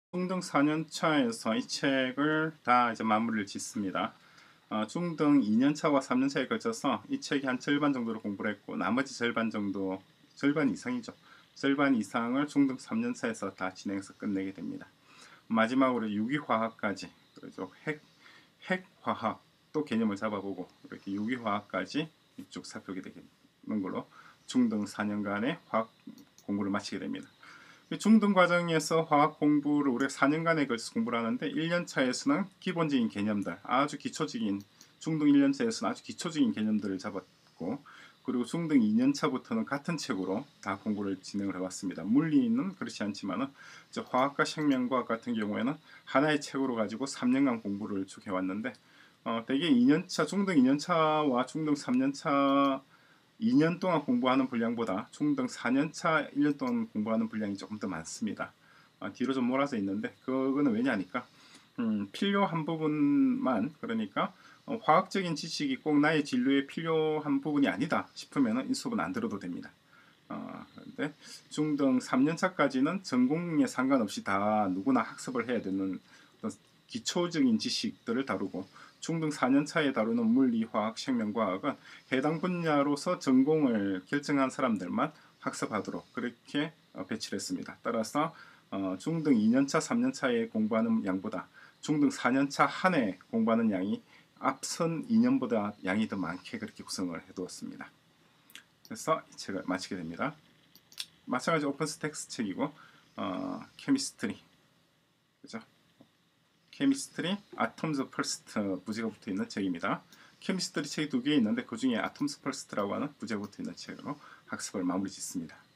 중등 4년차에서 이 책을 다 이제 마무리를 짓습니다. 중등 2년차와 3년차에 걸쳐서 이 책이 한 절반 정도를 공부를 했고 나머지 절반 정도, 절반 이상이죠. 절반 이상을 중등 3년차에서 다 진행해서 끝내게 됩니다. 마지막으로 유기화학까지, 그렇죠. 핵화학 또 개념을 잡아보고 이렇게 유기화학까지 쭉 살펴보게 되는 걸로 중등 4년간의 화학 공부를 마치게 됩니다. 중등 과정에서 화학 공부를 우리가 4년간에 걸쳐서 공부를 하는데 1년차에서는 기본적인 개념들, 아주 기초적인, 중등 1년차에서는 아주 기초적인 개념들을 잡았고, 그리고 중등 2년차부터는 같은 책으로 다 공부를 진행을 해왔습니다. 물리는 그렇지 않지만은 화학과 생명과학 같은 경우에는 하나의 책으로 가지고 3년간 공부를 쭉 해왔는데, 대개 2년차, 중등 2년차와 중등 3년차 2년 동안 공부하는 분량보다 중등 4년차 1년 동안 공부하는 분량이 조금 더 많습니다. 뒤로 좀 몰아서 있는데 그거는 왜냐니까 필요한 부분만, 그러니까 화학적인 지식이 꼭 나의 진로에 필요한 부분이 아니다 싶으면 이 수업은 안 들어도 됩니다. 그런데 중등 3년차까지는 전공에 상관없이 다 누구나 학습을 해야 되는 기초적인 지식들을 다루고, 중등 4년차에 다루는 물리, 화학, 생명과학은 해당 분야로서 전공을 결정한 사람들만 학습하도록 그렇게 배치를 했습니다. 따라서 중등 2년차, 3년차에 공부하는 양보다 중등 4년차 한 해 공부하는 양이 앞선 2년보다 양이 더 많게 그렇게 구성을 해두었습니다. 그래서 이 책을 마치게 됩니다. 마찬가지 오픈스택스 책이고, 케미스트리, 그죠? 케미스트리 아톰즈 퍼스트 부제가 붙어 있는 책입니다. 케미스트리 책이 2개 있는데 그 중에 아톰즈 퍼스트라고 하는 부제가 붙어 있는 책으로 학습을 마무리 짓습니다.